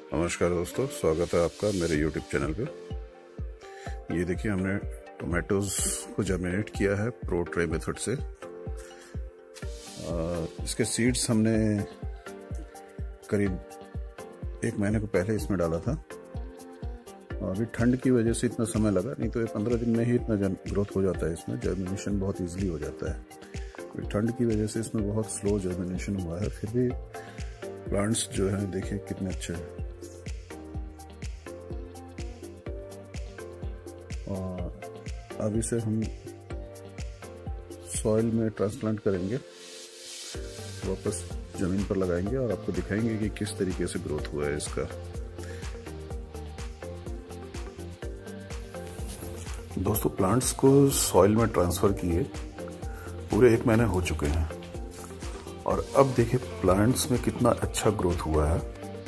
नमस्कार दोस्तों, स्वागत है आपका मेरे YouTube चैनल पे। ये देखिए, हमने टोमेटोज़ को जर्मिनेट किया है प्रो ट्रे मेथड से। इसके सीड्स हमने करीब 1 महीने को पहले इसमें डाला था। अभी ठंड की वजह से इतना समय लगा, नहीं तो ये 15 दिन में ही इतना ग्रोथ हो जाता है। इसमें जर्मिनेशन बहुत ईजिली हो जाता है। ठंड की वजह से इसमें बहुत स्लो जर्मिनेशन हुआ है, फिर भी प्लांट्स जो हैं देखिए कितने अच्छे हैं। और अब इसे हम सॉइल में ट्रांसप्लांट करेंगे, वापस ज़मीन पर लगाएंगे और आपको दिखाएंगे कि किस तरीके से ग्रोथ हुआ है इसका। दोस्तों, प्लांट्स को सॉइल में ट्रांसफ़र किए पूरे 1 महीने हो चुके हैं और अब देखिए प्लांट्स में कितना अच्छा ग्रोथ हुआ है।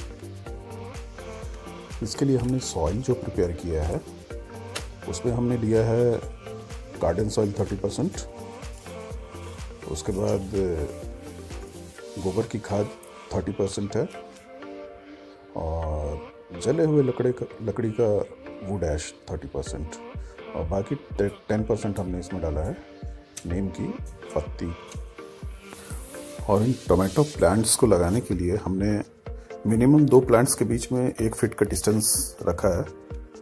इसके लिए हमने सॉइल जो प्रिपेयर किया है उसमें हमने लिया है गार्डन सॉइल 30%, उसके बाद गोबर की खाद 30% है और जले हुए लकड़ी का वुड ऐश 30% और बाकी 10% हमने इसमें डाला है नीम की पत्ती। और इन टोमेटो प्लांट्स को लगाने के लिए हमने मिनिमम 2 प्लांट्स के बीच में 1 फीट का डिस्टेंस रखा है,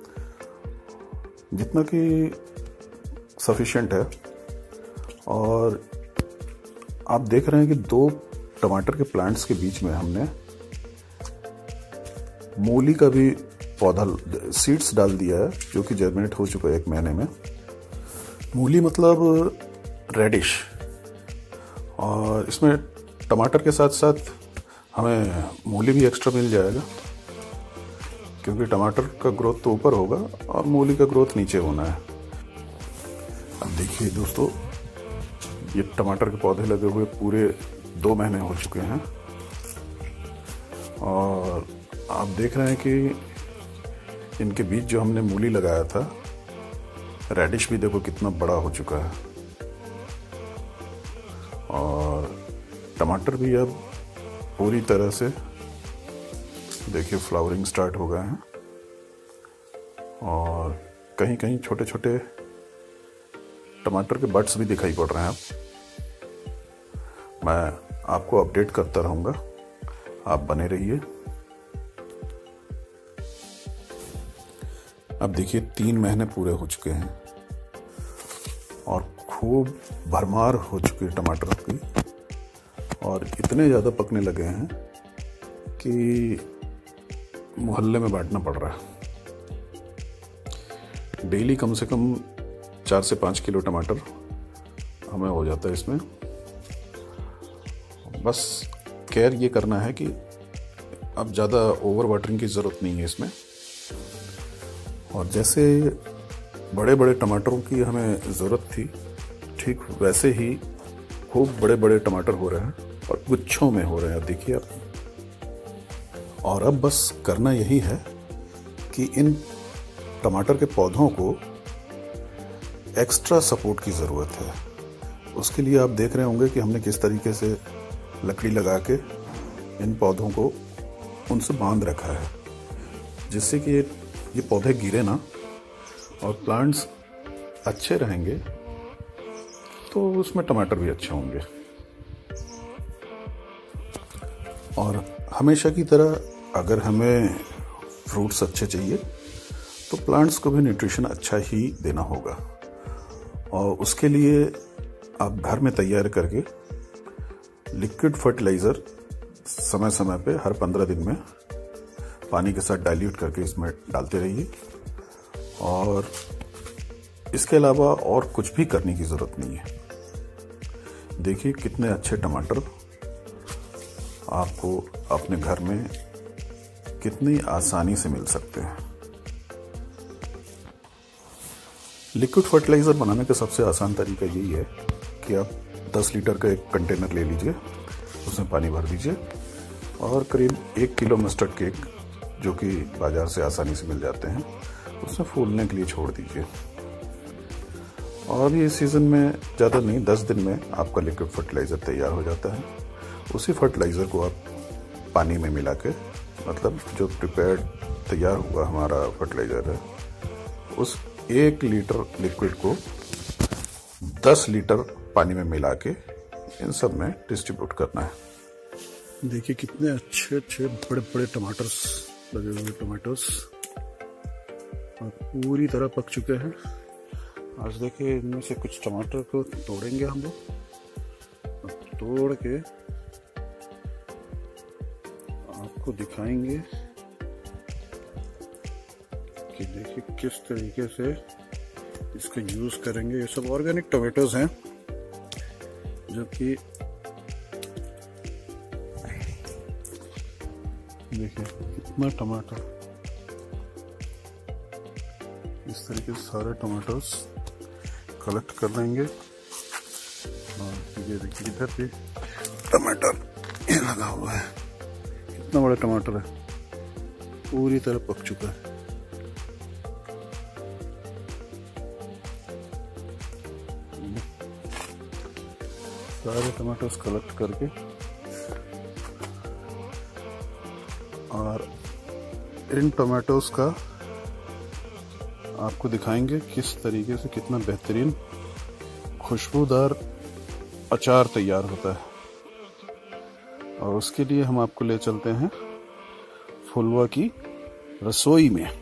जितना कि सफिशिएंट है। और आप देख रहे हैं कि 2 टमाटर के प्लांट्स के बीच में हमने मूली का भी पौधा सीड्स डाल दिया है, जो कि जर्मिनेट हो चुका है 1 महीने में। मूली मतलब रेडिश, और इसमें टमाटर के साथ साथ हमें मूली भी एक्स्ट्रा मिल जाएगा, क्योंकि टमाटर का ग्रोथ तो ऊपर होगा और मूली का ग्रोथ नीचे होना है। अब देखिए दोस्तों, ये टमाटर के पौधे लगे हुए पूरे 2 महीने हो चुके हैं और आप देख रहे हैं कि इनके बीच जो हमने मूली लगाया था, रेडिश भी देखो कितना बड़ा हो चुका है और टमाटर भी अब पूरी तरह से देखिए फ्लावरिंग स्टार्ट हो गए हैं और कहीं कहीं छोटे छोटे टमाटर के बड्स भी दिखाई पड़ रहे हैं। अब मैं आपको अपडेट करता रहूँगा, आप बने रहिए। अब देखिए 3 महीने पूरे हो चुके हैं और खूब भरमार हो चुकी है टमाटर की और इतने ज़्यादा पकने लगे हैं कि मोहल्ले में बांटना पड़ रहा है। डेली कम से कम 4 से 5 किलो टमाटर हमें हो जाता है इसमें। बस केयर ये करना है कि अब ज़्यादा ओवर वाटरिंग की ज़रूरत नहीं है इसमें। और जैसे बड़े बड़े टमाटरों की हमें ज़रूरत थी, ठीक वैसे ही खूब बड़े बड़े टमाटर हो रहे हैं और गुच्छों में हो रहे हैं, देखिए आप। और अब बस करना यही है कि इन टमाटर के पौधों को एक्स्ट्रा सपोर्ट की ज़रूरत है। उसके लिए आप देख रहे होंगे कि हमने किस तरीके से लकड़ी लगा के इन पौधों को उनसे बांध रखा है, जिससे कि ये पौधे गिरे ना और प्लांट्स अच्छे रहेंगे, तो उसमें टमाटर भी अच्छे होंगे। और हमेशा की तरह अगर हमें फ्रूट्स अच्छे चाहिए तो प्लांट्स को भी न्यूट्रिशन अच्छा ही देना होगा। और उसके लिए आप घर में तैयार करके लिक्विड फर्टिलाइज़र समय समय पे हर 15 दिन में पानी के साथ डाइल्यूट करके इसमें डालते रहिए। और इसके अलावा और कुछ भी करने की ज़रूरत नहीं है। देखिए कितने अच्छे टमाटर आपको अपने घर में कितनी आसानी से मिल सकते हैं। लिक्विड फर्टिलाइज़र बनाने का सबसे आसान तरीका यही है कि आप 10 लीटर का एक कंटेनर ले लीजिए, उसमें पानी भर दीजिए और करीब 1 किलो मस्टर्ड केक, जो कि बाज़ार से आसानी से मिल जाते हैं, उसमें फूलने के लिए छोड़ दीजिए। और अभी इस सीज़न में ज़्यादा नहीं, 10 दिन में आपका लिक्विड फर्टिलाइज़र तैयार हो जाता है। उसी फर्टिलाइज़र को आप पानी में मिला के मतलब जो प्रिपेयर्ड तैयार हुआ हमारा फर्टिलाइज़र है, उस 1 लीटर लिक्विड को 10 लीटर पानी में मिला के इन सब में डिस्ट्रीब्यूट करना है। देखिए कितने अच्छे अच्छे बड़े बड़े टमाटर्स लगे हुए, टमाटर्स और पूरी तरह पक चुके हैं। आज देखिए इनमें से कुछ टमाटर को तोड़ेंगे हम लोग, तोड़ के आपको दिखाएंगे कि देखिए किस तरीके से इसका यूज करेंगे। ये सब ऑर्गेनिक टमाटोज हैं जो कि देखिए कितना टमाटर, इस तरीके से सारे टमाटोज कलेक्ट कर लेंगे। और ये देखिए इधर भी टमाटर ये लगा हुआ है, कितना बड़ा टमाटर है, पूरी तरह पक चुका है। सारे टमाटोस कलेक्ट करके और इन टमाटोस का आपको दिखाएंगे किस तरीके से कितना बेहतरीन खुशबूदार अचार तैयार होता है। और उसके लिए हम आपको ले चलते हैं फुलवा की रसोई में।